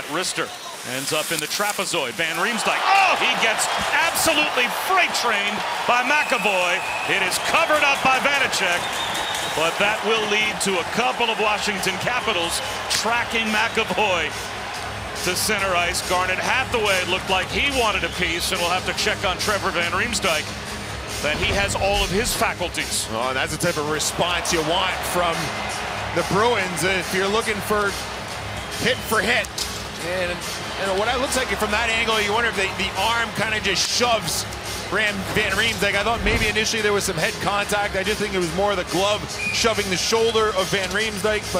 wrister. Ends up in the trapezoid. Van Riemsdyk. Oh, he gets absolutely freight trained by McAvoy. It is covered up by Vanacek. But that will lead to a couple of Washington Capitals tracking McAvoy to center ice. Garnet Hathaway looked like he wanted a piece, and we'll have to check on Trevor van Riemsdyk that he has all of his faculties. Oh, and that's the type of response you want from the Bruins if you're looking for hit for hit. And you know what it looks like from that angle, you wonder if the arm kind of just shoves Van Riemsdyk. I thought maybe initially there was some head contact. I just think it was more the glove shoving the shoulder of Van Riemsdyk.